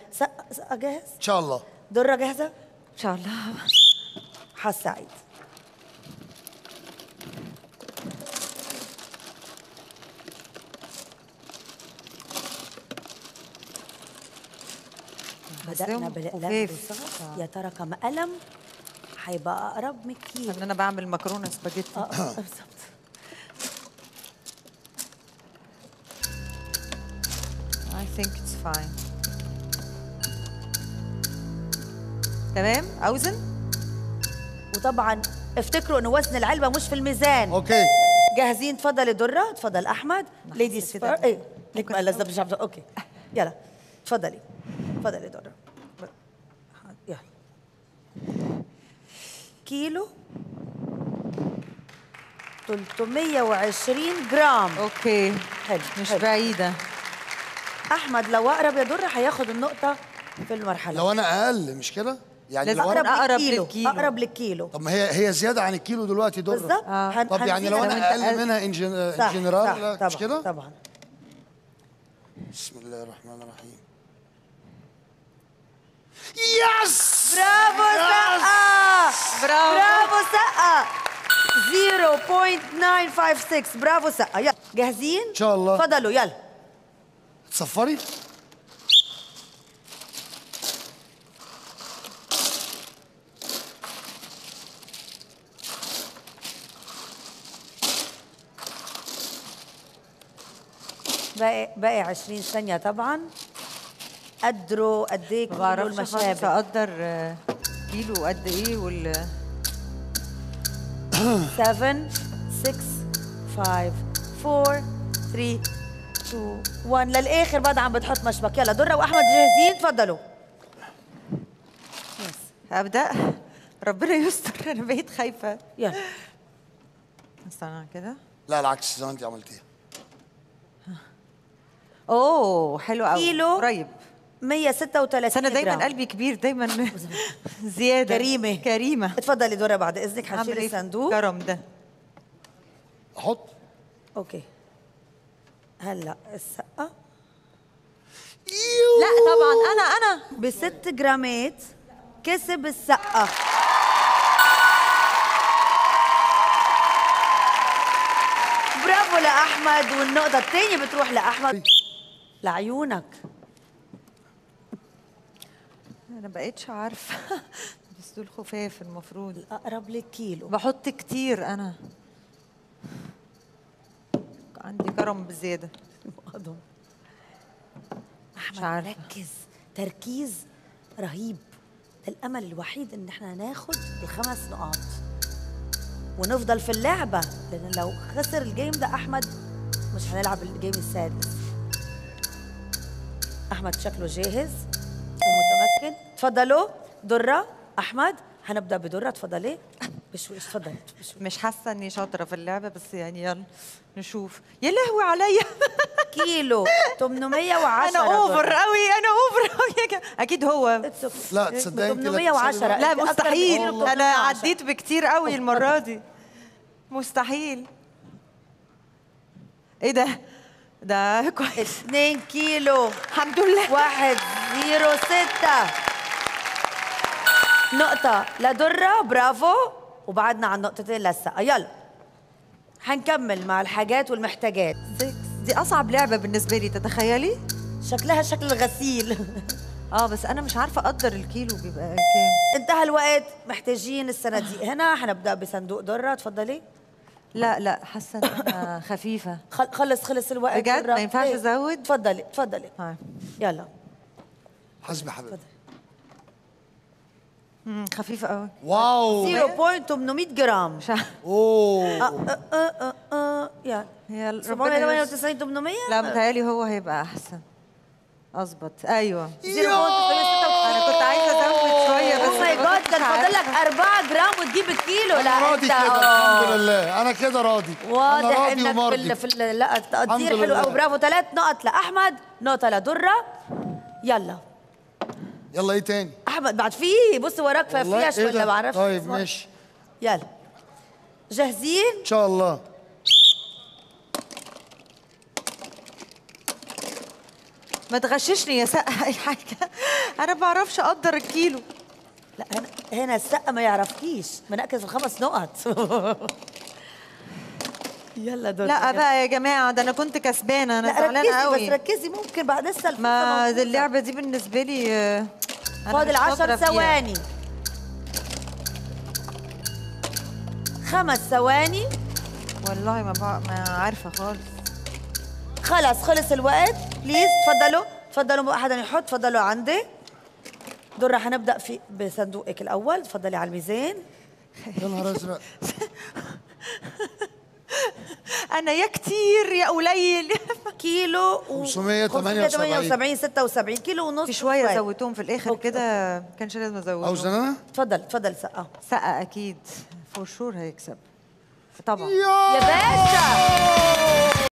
سقة جاهز؟ ان شاء الله. درة جاهزة؟ ان شاء الله. حظ سعيد. بدأنا بالأقلام بالصغر. يا ترى كم قلم هيبقى أقرب من الكيلو؟ ان انا بعمل مكرونه سباجيتي. بالظبط. I think it's fine. تمام. اوزن. وطبعا افتكروا ان وزن العلبة مش في الميزان. اوكي. جاهزين؟ تفضل درة، تفضل أحمد. ليديز فير. ايه ليك بقى لازم مش عارفة. اوكي يلا تفضلي. تفضلي درة. يلا. كيلو 320 جرام. اوكي حلو مش حلو. بعيده. احمد لو اقرب يا درة هياخد النقطة في المرحلة. لو انا اقل مش كده؟ يعني لازم لو انا أقرب للكيلو. للكيلو. اقرب للكيلو. طب ما هي زياده عن الكيلو دلوقتي دره. بالظبط. طب يعني لو انا اقل منها ان جنرال مش كده؟ طبعا. بسم الله الرحمن الرحيم. يس. برافو سقة. برافو سقة. 0.956. برافو سقة. يلا جاهزين؟ ان شاء الله. تفضلوا يلا. تصفري. باقي 20 ثانية طبعا. قدروا قد ايه ما كيلو بعرفش خالص المشابه. اقدر كيلو قد ايه 7 6 5 4 3 2 1 للاخر بعد عم بتحط مشبك. يلا درة واحمد جاهزين؟ تفضلوا. ابدا. ربنا يستر. انا بقيت خايفه. يلا. استنى كده. لا العكس زي ما انت عملتيها. اوه حلو قوي. كيلو قريب. 136 بس انا دايما جرام. قلبي كبير دايما. زياده. كريمه. اتفضلي درة بعد اذنك. هشيل هعمل الصندوق. كرم ده. احط. اوكي. هلا السقة لا طبعا انا ب6 جرامات كسب السقة. برافو لأحمد. والنقطة الثانية بتروح لأحمد. لعيونك. انا بقيتش عارفه. بس دول خفاف المفروض. الأقرب للكيلو. بحط كتير انا. عندي كرم بزياده. أحمد عارفة. ركز تركيز رهيب. ده الأمل الوحيد إن احنا ناخد ال5 نقاط ونفضل في اللعبة، لأن لو خسر الجيم ده أحمد مش هنلعب الجيم السادس. أحمد شكله جاهز ومتمكن. تفضلوا درة. أحمد هنبدأ بدرة. تفضلي. بشويش. تفضلي. مش حاسه اني شاطره في اللعبه بس يعني يلا نشوف. يا لهوي عليا. كيلو 810. انا اوفر قوي. انا اوفر قوي. اكيد هو. لا تصدقي انت 810. لا أنت أكتر مستحيل. بكتير. انا عديت بكتير قوي المره دي. مستحيل. ايه ده؟ ده كويس. 2 كيلو. الحمد لله. 1.06. نقطة لدرة. برافو. وبعدنا عن نقطتين للسقة. يلا هنكمل مع الحاجات والمحتاجات. دي اصعب لعبه بالنسبه لي. تتخيلي؟ شكلها شكل الغسيل. بس انا مش عارفه اقدر الكيلو بيبقى كام. انتهى الوقت. محتاجين الصناديق هنا. هنبدأ بصندوق درة. تفضلي. لا حاسه انها خفيفه. خلص الوقت. بجد درة. ما ينفعش إيه؟ ازود؟ تفضلي. يلا. حسبي حبيبي. خفيفه قوي. واو. 0.800 جرام. مش عارفة. اوه. يعني هي ربنا 798 800. لا متهيألي هو هيبقى احسن. اظبط. ايوه. 0.856. انا كنت عايزه ازود شويه بس اوه ماي جاد. كان فاضل لك 4 جرام وتجيب الكيلو. لا انا راضي كده. الحمد لله انا كده راضي. واضح أنا راضي انك ومرضي. لا التقدير حلو قوي. برافو. 3 نقط لاحمد. نقطه لدره. يلا ايه تاني؟ احمد بعد في بص وراك والله فيش إيه ولا ده؟ بعرفش. طيب ماشي. يلا جاهزين؟ ان شاء الله. ما تغششني يا سقا اي حاجه. انا ما بعرفش اقدر الكيلو. لا هنا السقا ما يعرفكيش، بنأكد ال5 نقط. يلا دور. لا بقى يا جماعه، ده انا كنت كسبانه، انا زعلانه قوي. بس ركزي، ممكن بعد لسه ما دي اللعبه دي بالنسبه لي فاضل 10 ثواني. 5 ثواني. والله ما عارفه خالص. خلص خلص الوقت. بليز تفضلوا تفضلوا، احد يحط. تفضلوا عندي. دور رح نبدا بصندوقك الاول. تفضلي على الميزان. يا نهار ازرق. انا يا كتير يا قليل. كيلو 578 76 كيلو ونص. في شويه زودتهم في الاخر كده، كانش لازم ازودهم. اوزن انا؟ تفضل تفضل سقا. سقا اكيد فور شور هيكسب طبعا يا باشا.